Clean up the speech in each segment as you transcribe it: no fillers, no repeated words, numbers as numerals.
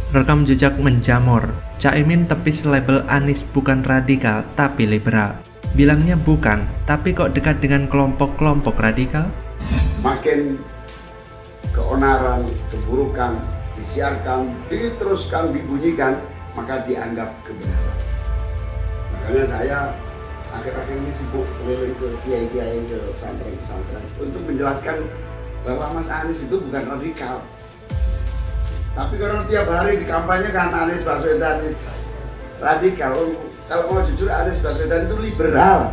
Rekam jejak menjamur. Caimin tepis label Anies bukan radikal tapi liberal. Bilangnya bukan, tapi kok dekat dengan kelompok-kelompok radikal? Makin keonaran, keburukan disiarkan, diteruskan, dibunyikan, maka dianggap kebenaran. Makanya saya akhir-akhir ini sibuk keliling ke kiai-kiai, ke pesantren-pesantren untuk menjelaskan bahwa Mas Anies itu bukan radikal. Tapi karena tiap hari dikampanyekan Anies Baswedan radikal, kalau mau jujur Anies Baswedan itu liberal.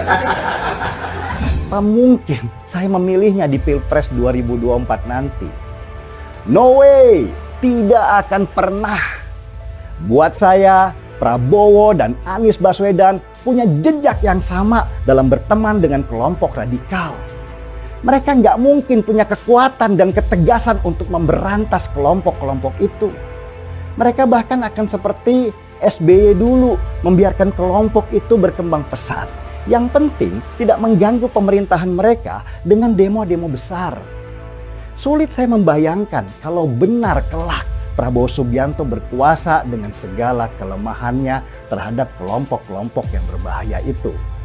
Apa mungkin saya memilihnya di Pilpres 2024 nanti? No way, tidak akan pernah. Buat saya, Prabowo dan Anies Baswedan punya jejak yang sama dalam berteman dengan kelompok radikal. Mereka nggak mungkin punya kekuatan dan ketegasan untuk memberantas kelompok-kelompok itu. Mereka bahkan akan seperti SBY dulu, membiarkan kelompok itu berkembang pesat. Yang penting tidak mengganggu pemerintahan mereka dengan demo-demo besar. Sulit saya membayangkan kalau benar kelak Prabowo Subianto berkuasa dengan segala kelemahannya terhadap kelompok-kelompok yang berbahaya itu.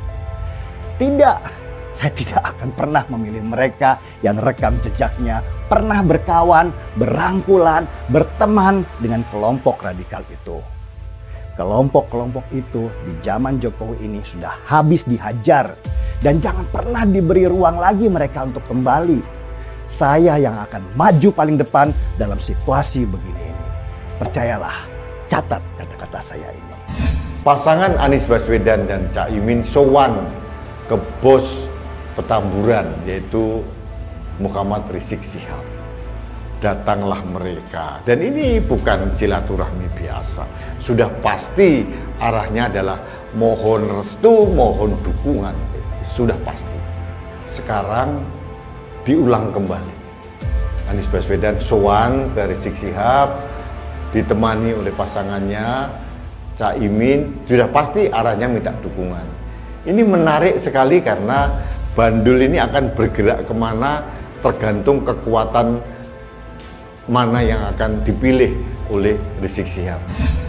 Tidak. Saya tidak akan pernah memilih mereka yang rekam jejaknya pernah berkawan, berangkulan, berteman dengan kelompok radikal itu. Kelompok-kelompok itu di zaman Jokowi ini sudah habis dihajar dan jangan pernah diberi ruang lagi mereka untuk kembali. Saya yang akan maju paling depan dalam situasi begini ini. Percayalah, catat kata-kata saya ini. Pasangan Anies Baswedan dan Caimin sowan ke bos Petamburan, yaitu Muhammad Rizik Syihab. Datanglah mereka, dan ini bukan silaturahmi biasa. Sudah pasti arahnya adalah mohon restu, mohon dukungan. Sudah pasti. Sekarang diulang kembali. Anies Baswedan sowan ke Rizik Syihab, ditemani oleh pasangannya Caimin. Sudah pasti arahnya minta dukungan. Ini menarik sekali karena bandul ini akan bergerak kemana tergantung kekuatan mana yang akan dipilih oleh Rizik Syihab.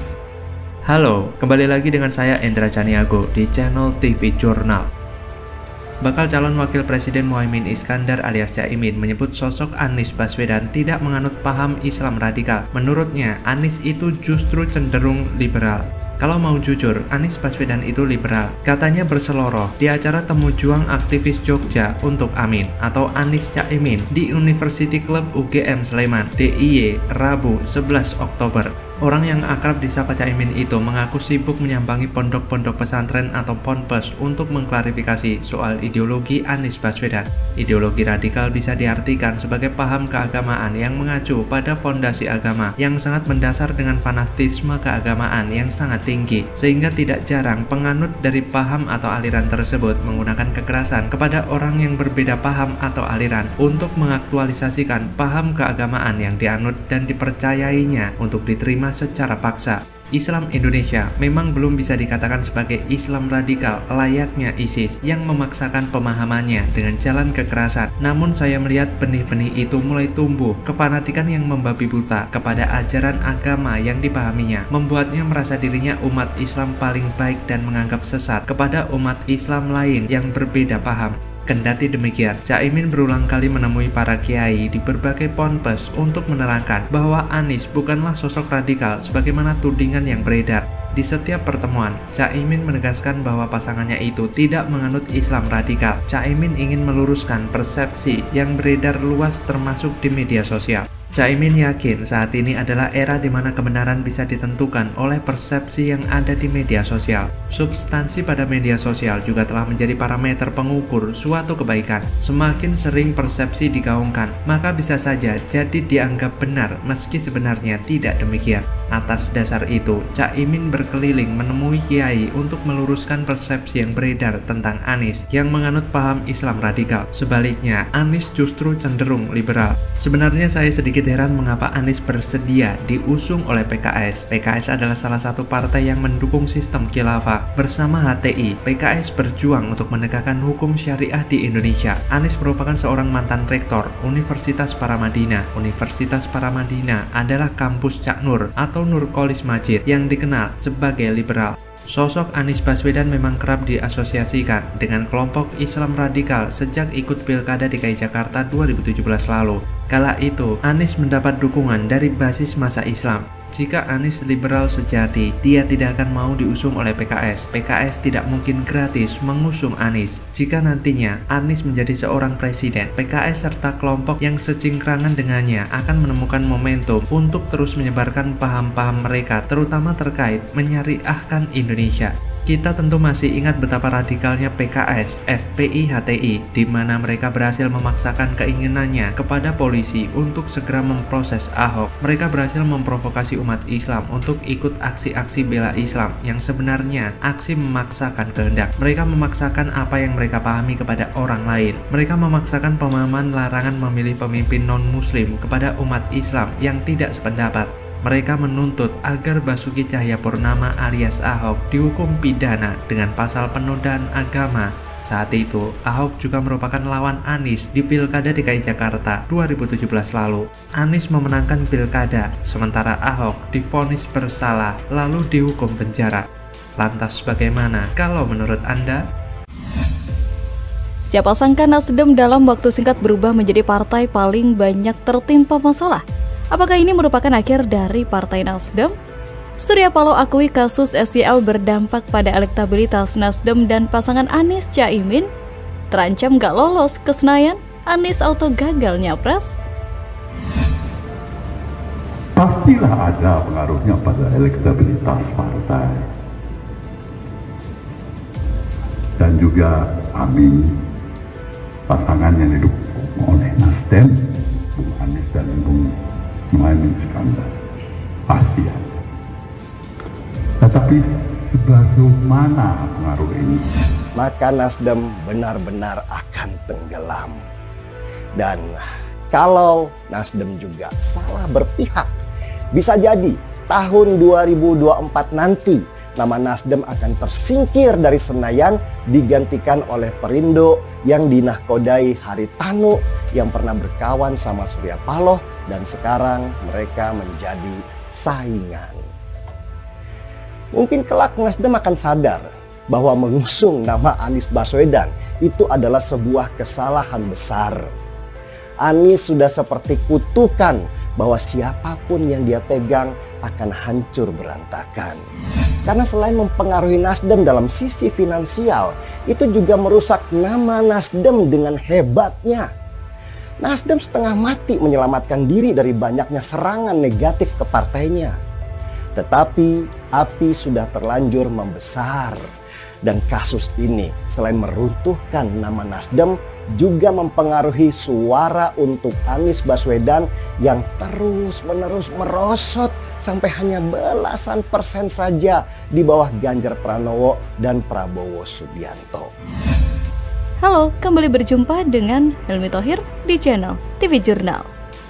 Halo, kembali lagi dengan saya Endra Caniago di channel TV Jurnal. Bakal calon wakil presiden Muhaimin Iskandar alias Caimin menyebut sosok Anies Baswedan tidak menganut paham Islam radikal. Menurutnya, Anies itu justru cenderung liberal. Kalau mau jujur, Anies Baswedan itu liberal. Katanya berseloroh di acara temu juang aktivis Jogja untuk Amin atau Anies Caimin di University Club UGM Sleman, DIY, Rabu 11 Oktober. Orang yang akrab disapa Caimin itu mengaku sibuk menyambangi pondok-pondok pesantren atau ponpes untuk mengklarifikasi soal ideologi Anies Baswedan. Ideologi radikal bisa diartikan sebagai paham keagamaan yang mengacu pada fondasi agama yang sangat mendasar dengan fanatisme keagamaan yang sangat tinggi, sehingga tidak jarang penganut dari paham atau aliran tersebut menggunakan kekerasan kepada orang yang berbeda paham atau aliran untuk mengaktualisasikan paham keagamaan yang dianut dan dipercayainya untuk diterima secara paksa. Islam Indonesia memang belum bisa dikatakan sebagai Islam radikal layaknya ISIS yang memaksakan pemahamannya dengan jalan kekerasan. Namun saya melihat benih-benih itu mulai tumbuh. Kefanatikan yang membabi buta kepada ajaran agama yang dipahaminya membuatnya merasa dirinya umat Islam paling baik dan menganggap sesat kepada umat Islam lain yang berbeda paham. Kendati demikian, Caimin berulang kali menemui para kiai di berbagai ponpes untuk menerangkan bahwa Anies bukanlah sosok radikal sebagaimana tudingan yang beredar. Di setiap pertemuan, Caimin menegaskan bahwa pasangannya itu tidak menganut Islam radikal. Caimin ingin meluruskan persepsi yang beredar luas termasuk di media sosial. Caimin yakin saat ini adalah era di mana kebenaran bisa ditentukan oleh persepsi yang ada di media sosial. Substansi pada media sosial juga telah menjadi parameter pengukur suatu kebaikan. Semakin sering persepsi digaungkan, maka bisa saja jadi dianggap benar meski sebenarnya tidak demikian. Atas dasar itu, Caimin berkeliling menemui kiai untuk meluruskan persepsi yang beredar tentang Anies yang menganut paham Islam radikal. Sebaliknya, Anies justru cenderung liberal. Sebenarnya saya sedikit sedikit heran mengapa Anies bersedia diusung oleh PKS. PKS adalah salah satu partai yang mendukung sistem khilafah. Bersama HTI, PKS berjuang untuk menegakkan hukum syariah di Indonesia. Anies merupakan seorang mantan rektor Universitas Paramadina. Universitas Paramadina adalah kampus Cak Nur atau Nurkolis Majid yang dikenal sebagai liberal. Sosok Anies Baswedan memang kerap diasosiasikan dengan kelompok Islam radikal sejak ikut Pilkada DKI Jakarta 2017 lalu. Kala itu, Anies mendapat dukungan dari basis massa Islam. Jika Anies liberal sejati, dia tidak akan mau diusung oleh PKS. PKS tidak mungkin gratis mengusung Anies. Jika nantinya Anies menjadi seorang presiden, PKS serta kelompok yang secingkrangan dengannya akan menemukan momentum untuk terus menyebarkan paham-paham mereka, terutama terkait menyariahkan Indonesia. Kita tentu masih ingat betapa radikalnya PKS, FPI, HTI, di mana mereka berhasil memaksakan keinginannya kepada polisi untuk segera memproses Ahok. Mereka berhasil memprovokasi umat Islam untuk ikut aksi-aksi bela Islam yang sebenarnya aksi memaksakan kehendak. Mereka memaksakan apa yang mereka pahami kepada orang lain. Mereka memaksakan pemahaman larangan memilih pemimpin non-muslim kepada umat Islam yang tidak sependapat. Mereka menuntut agar Basuki Cahayapurnama alias Ahok dihukum pidana dengan pasal penodaan agama. Saat itu, Ahok juga merupakan lawan Anies di Pilkada DKI Jakarta 2017 lalu. Anies memenangkan Pilkada, sementara Ahok divonis bersalah lalu dihukum penjara. Lantas bagaimana kalau menurut Anda? Siapa sangka Nasdem dalam waktu singkat berubah menjadi partai paling banyak tertimpa masalah? Apakah ini merupakan akhir dari Partai Nasdem? Surya Paloh akui kasus SYL berdampak pada elektabilitas Nasdem dan pasangan Anies Caimin. Terancam gak lolos ke Senayan, Anies auto gagal nyapres. Pastilah ada pengaruhnya pada elektabilitas partai. Dan juga Amin, pasangan yang didukung oleh Nasdem, Bung Anies dan Bung Muhaimin Iskandar, pasti ada. Tetapi sebagaimana pengaruh ini? Maka Nasdem benar-benar akan tenggelam. Dan kalau Nasdem juga salah berpihak, bisa jadi tahun 2024 nanti nama Nasdem akan tersingkir dari Senayan, digantikan oleh Perindo yang dinahkodai Haritanu yang pernah berkawan sama Surya Paloh, dan sekarang mereka menjadi saingan. Mungkin kelak Nasdem akan sadar bahwa mengusung nama Anies Baswedan itu adalah sebuah kesalahan besar. Anies sudah seperti kutukan bahwa siapapun yang dia pegang akan hancur berantakan. Karena selain mempengaruhi Nasdem dalam sisi finansial, itu juga merusak nama Nasdem dengan hebatnya. Nasdem setengah mati menyelamatkan diri dari banyaknya serangan negatif ke partainya. Tetapi api sudah terlanjur membesar. Dan kasus ini selain meruntuhkan nama Nasdem, juga mempengaruhi suara untuk Anies Baswedan yang terus-menerus merosot sampai hanya belasan persen saja di bawah Ganjar Pranowo dan Prabowo Subianto. Halo, kembali berjumpa dengan Helmi Thohir di channel TV Jurnal.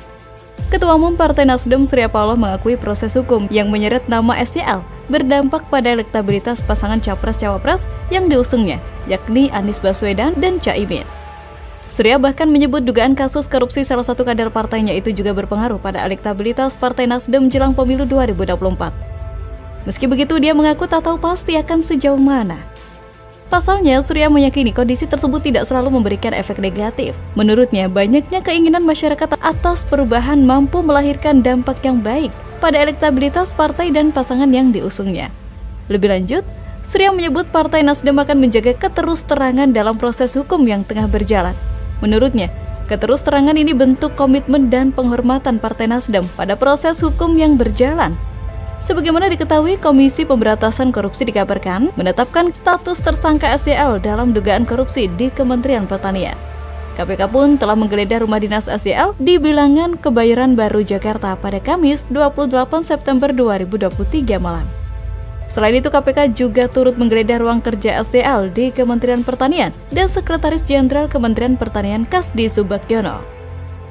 Ketua Umum Partai Nasdem Surya Paloh mengakui proses hukum yang menyeret nama SYL berdampak pada elektabilitas pasangan Capres-Cawapres yang diusungnya, yakni Anies Baswedan dan Caimin. Surya bahkan menyebut dugaan kasus korupsi salah satu kader partainya itu juga berpengaruh pada elektabilitas Partai Nasdem jelang pemilu 2024. Meski begitu, dia mengaku tak tahu pasti akan sejauh mana. Pasalnya, Surya meyakini kondisi tersebut tidak selalu memberikan efek negatif. Menurutnya, banyaknya keinginan masyarakat atas perubahan mampu melahirkan dampak yang baik pada elektabilitas partai dan pasangan yang diusungnya. Lebih lanjut, Surya menyebut Partai Nasdem akan menjaga keterus-terangan dalam proses hukum yang tengah berjalan. Menurutnya, keterus-terangan ini bentuk komitmen dan penghormatan Partai Nasdem pada proses hukum yang berjalan. Sebagaimana diketahui, Komisi Pemberantasan Korupsi dikabarkan menetapkan status tersangka SYL dalam dugaan korupsi di Kementerian Pertanian. KPK pun telah menggeledah rumah dinas SYL di Bilangan, Kebayoran Baru, Jakarta pada Kamis 28 September 2023 malam. Selain itu, KPK juga turut menggeledah ruang kerja SYL di Kementerian Pertanian dan Sekretaris Jenderal Kementerian Pertanian Kasdi Subagiono.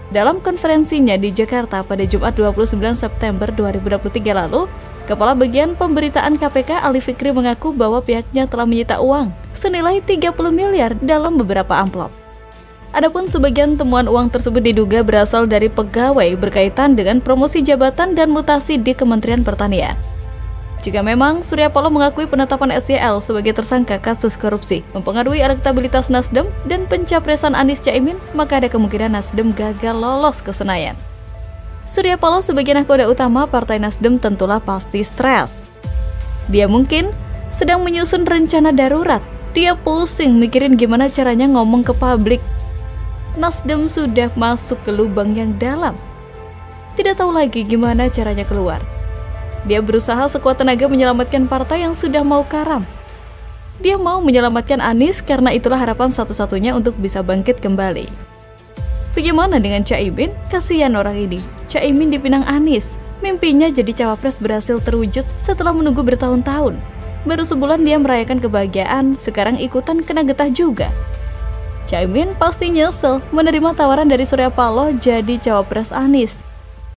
Dalam konferensinya di Jakarta pada Jumat 29 September 2023 lalu, Kepala Bagian Pemberitaan KPK Ali Fikri mengaku bahwa pihaknya telah menyita uang senilai 30 miliar dalam beberapa amplop. Adapun sebagian temuan uang tersebut diduga berasal dari pegawai berkaitan dengan promosi jabatan dan mutasi di Kementerian Pertanian. Jika memang Surya Paloh mengakui penetapan SYL sebagai tersangka kasus korupsi mempengaruhi elektabilitas Nasdem dan pencapresan Anies Caimin, maka ada kemungkinan Nasdem gagal lolos ke Senayan. Surya Paloh sebagai nahkoda utama Partai Nasdem tentulah pasti stres. Dia mungkin sedang menyusun rencana darurat. Dia pusing mikirin gimana caranya ngomong ke publik. Nasdem sudah masuk ke lubang yang dalam. Tidak tahu lagi gimana caranya keluar. Dia berusaha sekuat tenaga menyelamatkan partai yang sudah mau karam. Dia mau menyelamatkan Anies karena itulah harapan satu-satunya untuk bisa bangkit kembali. Bagaimana dengan Caimin? Kasihan orang ini. Caimin dipinang Anies. Mimpinya jadi cawapres berhasil terwujud setelah menunggu bertahun-tahun. Baru sebulan dia merayakan kebahagiaan, sekarang ikutan kena getah juga. Caimin pasti nyesel menerima tawaran dari Surya Paloh jadi cawapres Anies.